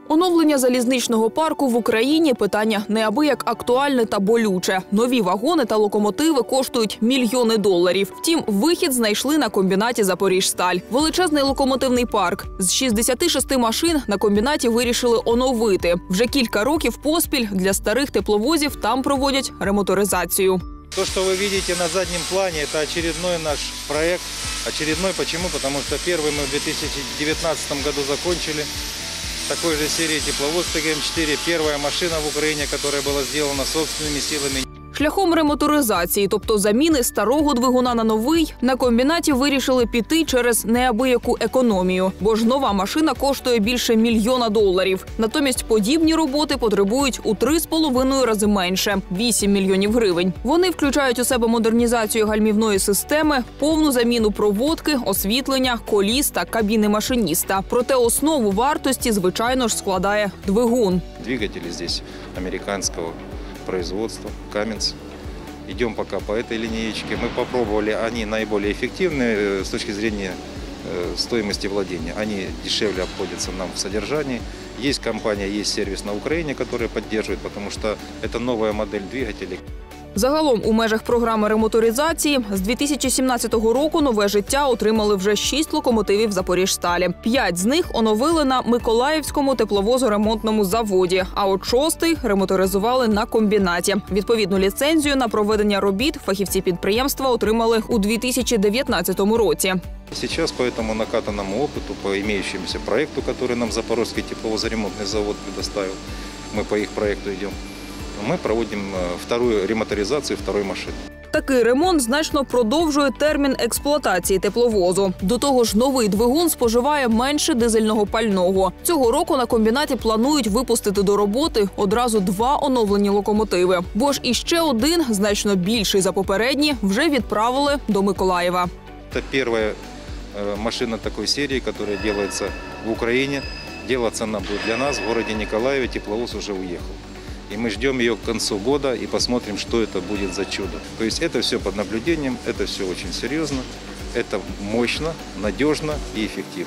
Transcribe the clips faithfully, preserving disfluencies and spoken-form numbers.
Оновлення залізничного парку в Україні – питання неабияк актуальне та болюче. Нові вагони та локомотиви коштують мільйони доларів. Втім, вихід знайшли на комбінаті «Запоріжсталь». Величезний локомотивний парк. З шістдесяти шести машин на комбінаті вирішили оновити. Вже кілька років поспіль для старих тепловозів там проводять ремоторизацію. То, что вы видите на заднем плане, это очередной наш проект. Очередной почему? Потому что первый мы в две тысячи девятнадцатом году закончили. Такой же серии тепловоз Т Г М четыре. Первая машина в Украине, которая была сделана собственными силами. Шляхом ремоторизації, тобто заміни старого двигуна на новий, на комбінаті вирішили піти через неабияку економію. Бо ж нова машина коштує більше мільйона доларів. Натомість подібні роботи потребують у три з половиною рази менше – вісім мільйонів гривень. Вони включають у себе модернізацію гальмівної системи, повну заміну проводки, освітлення, коліс та кабіни машиніста. Проте основу вартості, звичайно ж, складає двигун. Двигатели здесь американского производства, Каменс. Идем пока по этой линеечке. Мы попробовали, они наиболее эффективны с точки зрения стоимости владения. Они дешевле обходятся нам в содержании. Есть компания, есть сервис на Украине, который поддерживает, потому что это новая модель двигателей. Загалом у межах програми ремоторизації з дві тисячі сімнадцятого року нове життя отримали вже шість локомотивів «Запоріжсталі». П'ять з них оновили на Миколаївському тепловозоремонтному заводі, а от шостий ремоторизували на комбінаті. Відповідну ліцензію на проведення робіт фахівці підприємства отримали у дві тисячі дев'ятнадцятому році. Сейчас по этому накатанному опыту, по имеющемуся проекту, который нам Запорожский тепловозоремонтный завод предоставил, мы по их проекту идем, мы проводим вторую ремоторизацию второй машины. Такий ремонт значно продовжує термін експлуатації тепловозу. До того ж, новий двигун споживає менше дизельного пального. Цього року на комбінаті планують випустити до роботи одразу два оновлені локомотиви. Бо ж іще один, значно більший за попередні, вже відправили до Миколаєва. Це перша машина такої серії, яка робиться в Україні. Делаться она будет для нас. В городе Николаеве тепловоз уже уехал. И мы ждем ее к концу года и посмотрим, что это будет за чудо. То есть это все под наблюдением, это все очень серьезно, это мощно, надежно и эффективно.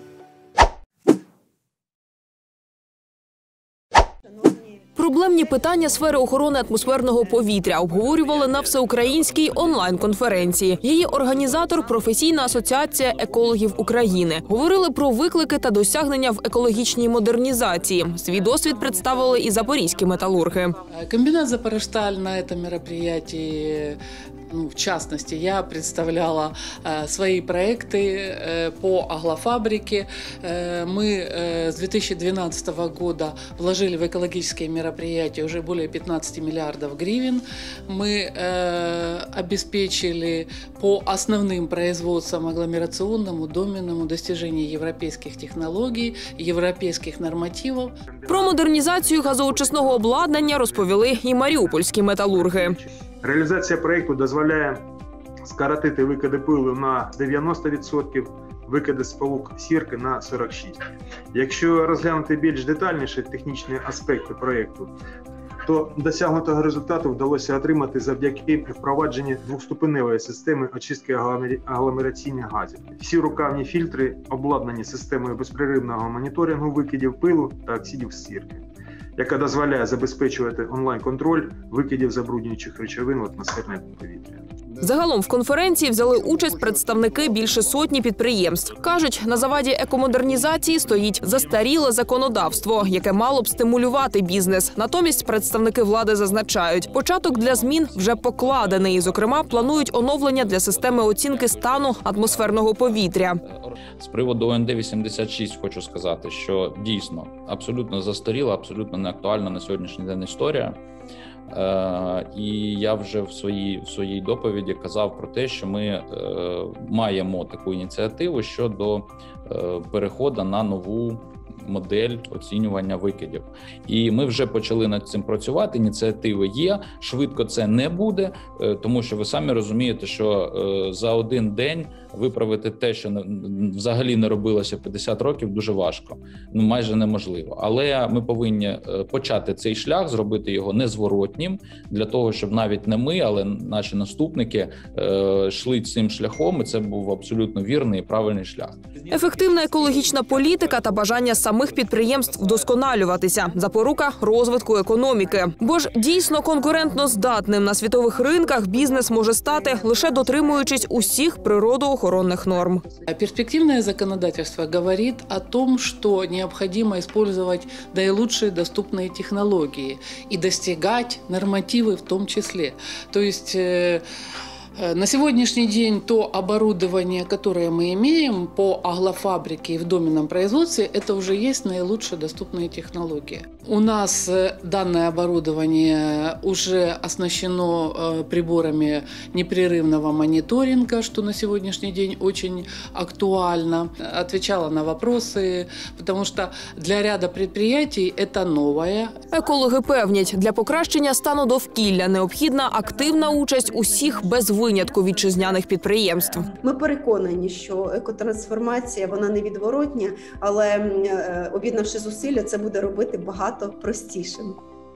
Проблемні питання сфери охорони атмосферного повітря обговорювали на всеукраїнській онлайн-конференції. Її організатор – професійна асоціація екологів України. Говорили про виклики та досягнення в екологічній модернізації. Свій досвід представили і запорізькі металурги. Комбинат «Запоріжсталь» на этом мероприятии, ну, в частности, я представляла э, свои проекты э, по аглофабрике. Э, мы э, с две тысячи двенадцатого года вложили в экологические мероприятия уже более пятнадцати миллиардов гривен. Мы э, обеспечили по основным производствам агломерационному, доменному достижение европейских технологий, европейских нормативов. Про модернізацію газоочисного обладнання розповіли і маріупольські металурги. Реалізація проєкту дозволяє скоротити викиди пилу на дев'яносто відсотків, викиди сполук сірки на сорок шість відсотків. Якщо розглянути більш детальніше технічні аспекти проєкту, то досягнутого результату вдалося отримати завдяки впровадженню двохступеневої системи очистки агломераційних газів. Всі рукавні фільтри обладнані системою безперервного моніторингу викидів пилу та оксидів сірки, яка дозволяє забезпечувати онлайн-контроль викидів забруднюючих речовин в атмосферне повітря. Загалом в конференції взяли участь представники більше сотні підприємств. Кажуть, на заваді екомодернізації стоїть застаріле законодавство, яке мало б стимулювати бізнес. Натомість представники влади зазначають, початок для змін вже покладений. Зокрема, планують оновлення для системи оцінки стану атмосферного повітря. З приводу О Н Д вісімдесят шість хочу сказати, що дійсно абсолютно застаріла, абсолютно неактуальна на сьогоднішній день історія. Е, і я вже в своїй, в своїй доповіді казав про те, що ми е, маємо таку ініціативу щодо е, переходу на нову модель оцінювання викидів. І ми вже почали над цим працювати, ініціативи є, швидко це не буде, е, тому що ви самі розумієте, що е, за один день виправити те, що взагалі не робилося п'ятдесят років, дуже важко, ну майже неможливо. Але ми повинні почати цей шлях, зробити його незворотнім, для того, щоб навіть не ми, але наші наступники йшли цим шляхом, і це був абсолютно вірний і правильний шлях. Ефективна екологічна політика та бажання самих підприємств вдосконалюватися – запорука розвитку економіки. Бо ж дійсно конкурентно здатним на світових ринках бізнес може стати, лише дотримуючись усіх природоохоронних норм. Перспективное законодательство говорит о том, что необходимо использовать наилучшие доступные технологии и достигать нормативы в том числе. То есть на сегодняшний день то оборудование, которое мы имеем по аглофабрике и в доменном производстве, это уже есть наилучшие доступные технологии. У нас данное оборудование уже оснащено приборами непрерывного мониторинга, что на сегодняшний день очень актуально. Отвечала на вопросы, потому что для ряда предприятий это новое. Екологи певнять, для покращення стану довкілля необхідна активна участь усіх без винятку вітчизняних підприємств. Ми переконані, що екотрансформація, вона невідворотня, але об'єднавши зусилля, це буде робити багато простішим.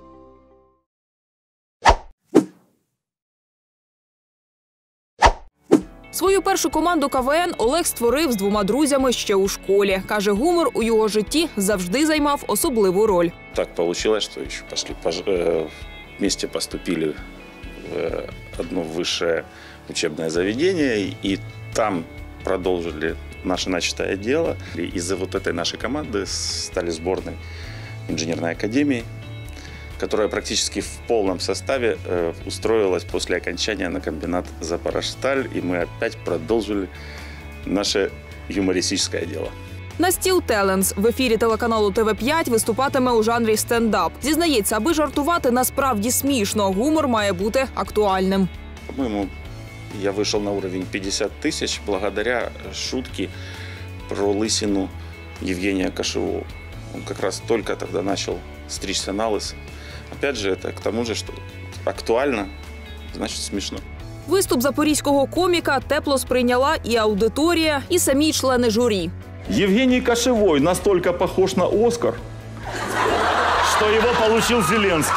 Свою першу команду ка ве ен Олег створив з двома друзями ще у школі. Каже, гумор у його житті завжди займав особливу роль. Так вийшло, що ще пошли, вместе поступили в одно высшее учебное заведение, и там продолжили наше начатое дело. И из-за вот этой нашей команды стали сборной инженерной академии, которая практически в полном составе э, устроилась после окончания на комбинат «Запорожсталь», и мы опять продолжили наше юмористическое дело. Настіл Теленс в ефірі телеканалу те ве п'ять виступатиме у жанрі стендап. Зізнається, аби жартувати насправді смішно, гумор має бути актуальним. По-моему, я вышел на уровень пятьдесят тысяч благодаря шутке про лысину Евгения Кошевого. Он как раз только тогда начал стричься на лысо. Опять же, это к тому же, что актуально, значит смешно. Виступ запорізького коміка тепло сприйняла і аудиторія, і самі члени журі. Евгений Кошевой настолько похож на Оскар, что его получил Зеленский.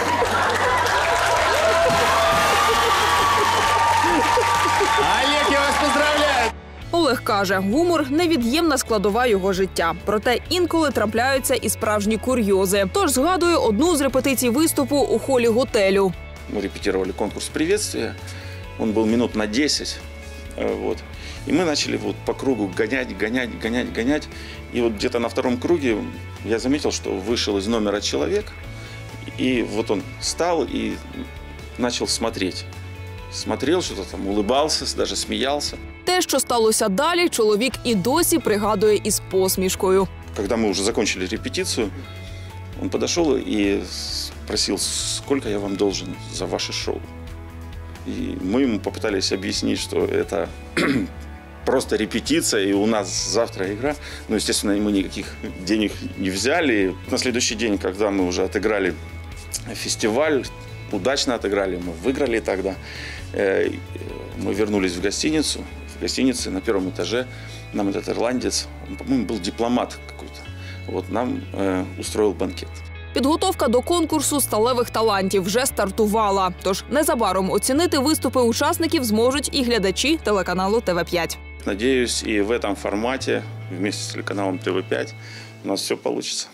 Олег, я вас поздравляю! Олег каже, гумор – невід'ємна складова його життя. Проте інколи трапляються і справжні курйози. Тож згадує одну з репетицій виступу у холі готелю. Мы репетировали конкурс приветствия. Он был минут на десять. Вот. И мы начали вот по кругу гонять, гонять, гонять, гонять. И вот где-то на втором круге я заметил, что вышел из номера человек. И вот он встал и начал смотреть. Смотрел, что-то там, улыбался, даже смеялся. Те, що сталося далі, чоловік і досі пригадує із посмішкою. Когда мы уже закончили репетицию, он подошел и спросил, сколько я вам должен за ваше шоу. И мы ему попытались объяснить, что это просто репетиция, и у нас завтра игра. Ну, естественно, мы никаких денег не взяли. На следующий день, когда мы уже отыграли фестиваль, удачно отыграли, мы выиграли тогда, мы вернулись в гостиницу. В гостинице на первом этаже нам этот ирландец, он, по-моему, был дипломат какой-то, вот, нам э, устроил банкет. Підготовка до конкурсу сталевих талантів вже стартувала. Тож незабаром оцінити виступи учасників зможуть і глядачі телеканалу те ве п'ять. Надеюсь, и в этом формате вместе с телеканалом те ве п'ять у нас все получится.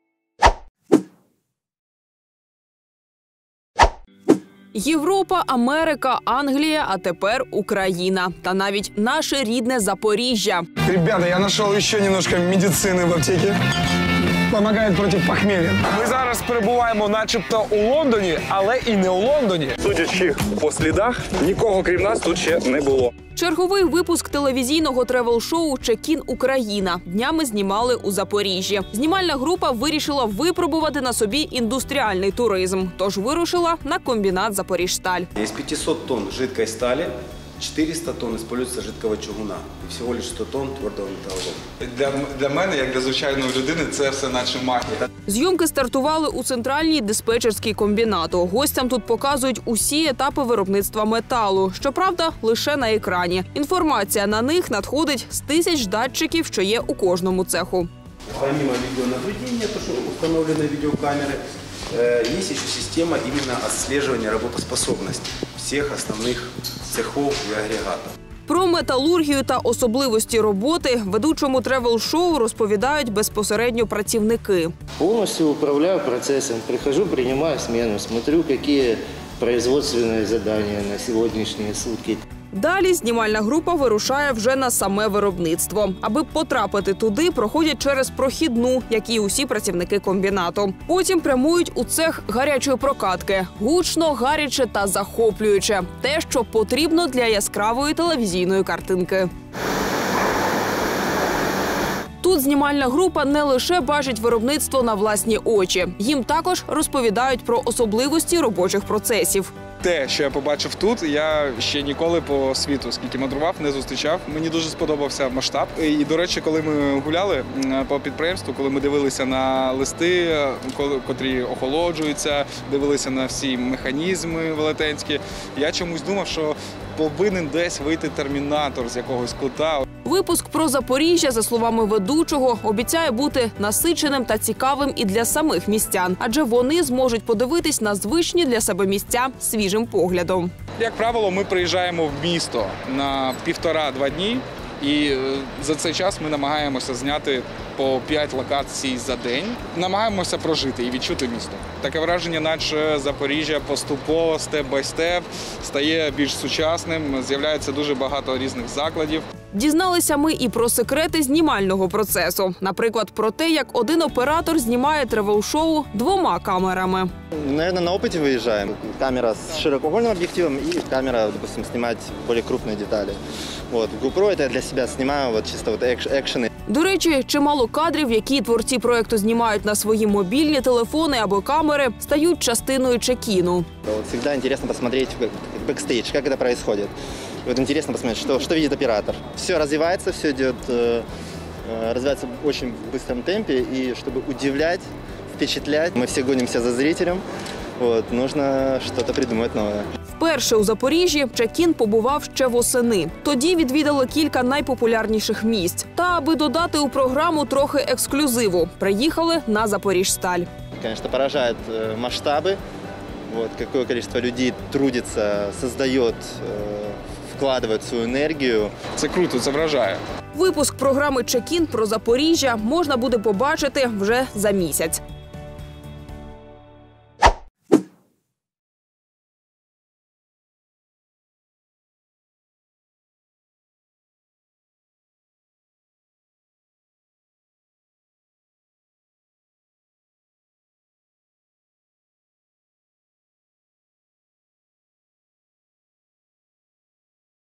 Європа, Америка, Англія, а тепер Україна. Та навіть наше рідне Запоріжжя. Ребята, я знайшов ще немножко медицини в аптеці. Помагає проти похмілля. Ми зараз перебуваємо начебто у Лондоні, але і не у Лондоні. Судячи по слідах, нікого крім нас тут ще не було. Черговий випуск телевізійного тревел-шоу «Чекін Україна» днями знімали у Запоріжжі. Знімальна група вирішила випробувати на собі індустріальний туризм. Тож вирушила на комбінат «Запоріжсталь». Із п'ятисот тонн жидкої сталі четыреста тонн используется жидкого чугуна и всего лишь сто тонн твердого металлолома. Для, для мене, як для звичайної людини, це все наче магія. Зйомки стартували у центральній диспетчерській комбінату. Гостям тут показують усі етапи виробництва металу. Щоправда, лише на екрані. Інформація на них надходить з тисяч датчиків, що є у кожному цеху. Помимо видеонаблюдения, то, что установлены видеокамеры, есть еще система именно отслеживания работоспособности всех основных цехов и агрегатов. Про металургію та особливості роботи ведучому тревел-шоу розповідають безпосередньо працівники. Повністю управляю процесом, прихожу, приймаю зміну, смотрю, які производственні завдання на сьогоднішні сутки. Далі знімальна група вирушає вже на саме виробництво. Аби потрапити туди, проходять через прохідну, як і усі працівники комбінату. Потім прямують у цех гарячої прокатки. Гучно, гаряче та захоплююче. Те, що потрібно для яскравої телевізійної картинки. Тут знімальна група не лише бачить виробництво на власні очі. Їм також розповідають про особливості робочих процесів. Те, що я побачив тут, я ще ніколи по світу, скільки мандрував, не зустрічав. Мені дуже сподобався масштаб. І, до речі, коли ми гуляли по підприємству, коли ми дивилися на листи, котрі охолоджуються, дивилися на всі механізми велетенські, я чомусь думав, що повинен десь вийти термінатор з якогось кута. Випуск про Запоріжжя, за словами ведучого, обіцяє бути насиченим та цікавим і для самих містян, адже вони зможуть подивитись на звичні для себе місця свіжим поглядом. Як правило, ми приїжджаємо в місто на півтора-два дні, і за цей час ми намагаємося зняти по п'ять локацій за день. Намагаємося прожити і відчути місто. Таке враження, наче Запоріжжя поступово, степ-бай-степ, стає більш сучасним, з'являється дуже багато різних закладів. Дізналися ми і про секрети знімального процесу. Наприклад, про те, як один оператор знімає тревел-шоу двома камерами. Наверное, на опыте выезжаем. Камера с широкоугольным объективом и камера, допустим, снимать более крупные детали. Вот. GoPro это я для себя снимаю, вот, чисто вот экшены. До речі, чимало кадрів, які творці проєкту знімають на свої мобільні телефони або камери, стають частиною чекіну. Вот, всегда интересно посмотреть бэкстейдж, как это происходит. И вот интересно посмотреть, что, что видит оператор. Все развивается, все идет, э, развивается в очень быстром темпе, и чтобы удивлять, впечатлять, мы все гонимся за зрителем, вот, нужно что-то придумать новое. Вперше у Запоріжжі Чекін побував ще восени. Тоді відвідали кілька найпопулярніших місць. Та аби додати у програму трохи ексклюзиву, приїхали на Запоріжсталь. Конечно, поражают масштабы, вот, какое количество людей трудится, создает, вкладывает свою энергию. Це круто, це вражає. Випуск програми «Чекін» про Запоріжжя можна буде побачити вже за місяць.